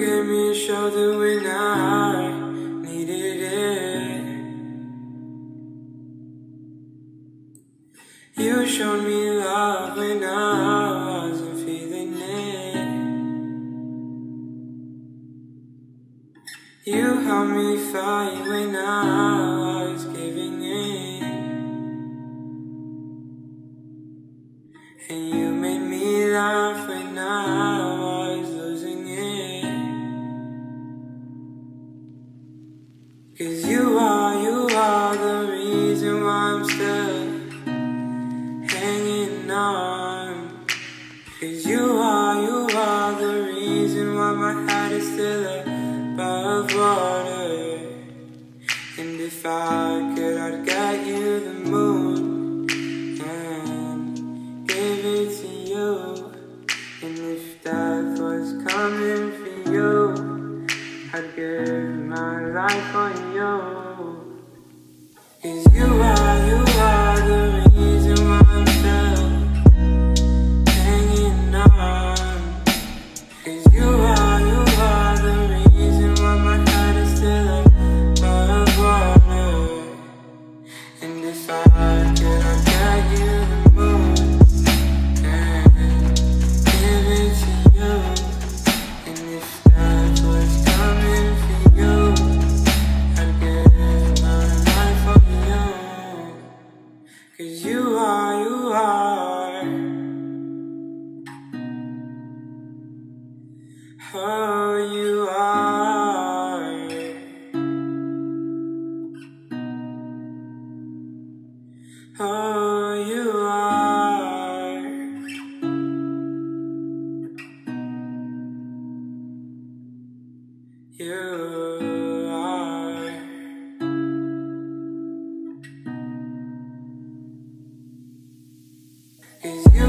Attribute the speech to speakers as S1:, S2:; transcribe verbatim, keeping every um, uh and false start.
S1: gave me a shoulder when I needed it. You showed me love when I wasn't feeling it. You helped me fight when I was giving in. And you made me laugh when I was losing it. 'Cause you are, you are the reason why I'm still hanging on. 'Cause you are, you are the reason why my heart is still above water. And if I could, I'd get you the moon and give it to you. And if death was coming for you, I'd give my life for you. 'Cause you are, you are the reason why I'm still hanging on. 'Cause you are, you are the reason why my heart is still above water. And if I could, I'd get you the moon and give it to you. And if that was coming for you, I'd give my life for you. 'Cause you are, you are, oh you are, oh you are, you are. 'Cause you